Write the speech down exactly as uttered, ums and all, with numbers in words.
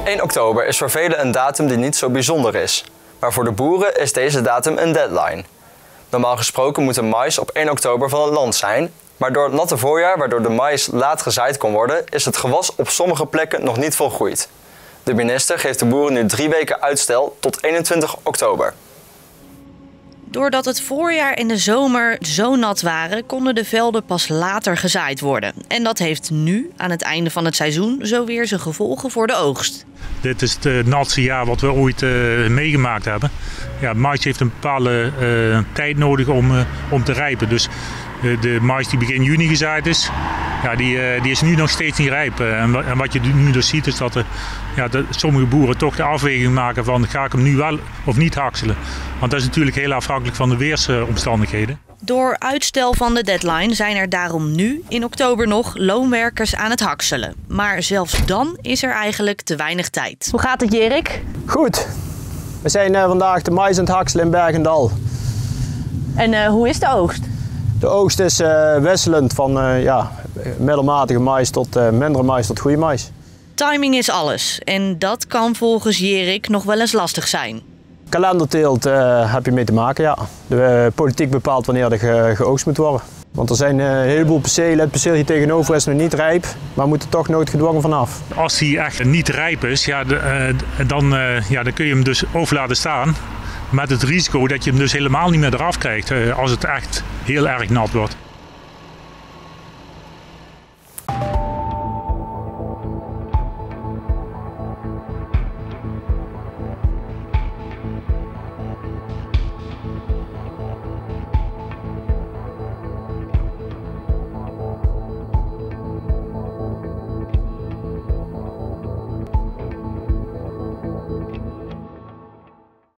één oktober is voor velen een datum die niet zo bijzonder is. Maar voor de boeren is deze datum een deadline. Normaal gesproken moet de mais op één oktober van het land zijn. Maar door het natte voorjaar, waardoor de mais laat gezaaid kon worden, is het gewas op sommige plekken nog niet volgroeid. De minister geeft de boeren nu drie weken uitstel tot eenentwintig oktober. Doordat het voorjaar en de zomer zo nat waren, konden de velden pas later gezaaid worden. En dat heeft nu, aan het einde van het seizoen, zo weer zijn gevolgen voor de oogst. Dit is het uh, natste jaar wat we ooit uh, meegemaakt hebben. Ja, mais heeft een bepaalde uh, tijd nodig om, uh, om te rijpen. Dus uh, de mais die begin juni gezaaid is, ja, die, uh, die is nu nog steeds niet rijp. Uh, en, en wat je nu dus ziet is dat, uh, ja, dat sommige boeren toch de afweging maken van ga ik hem nu wel of niet hakselen. Want dat is natuurlijk heel afhankelijk van de weersomstandigheden. Door uitstel van de deadline zijn er daarom nu in oktober nog loonwerkers aan het hakselen. Maar zelfs dan is er eigenlijk te weinig tijd. Hoe gaat het, Jerik? Goed. We zijn uh, vandaag de mais aan het hakselen in Bergendal. En uh, hoe is de oogst? De oogst is uh, wisselend van uh, ja, middelmatige mais tot uh, mindere mais tot goede mais. Timing is alles en dat kan volgens Jerik nog wel eens lastig zijn. Kalenderteelt uh, heb je mee te maken, ja. De uh, politiek bepaalt wanneer er ge geoogst moet worden. Want er zijn uh, een heleboel percelen. Het perceel hier tegenover is nog niet rijp, maar moet er toch noodgedwongen vanaf. Als die echt niet rijp is, ja, de, uh, dan, uh, ja, dan kun je hem dus over laten staan. Met het risico dat je hem dus helemaal niet meer eraf krijgt uh, als het echt heel erg nat wordt.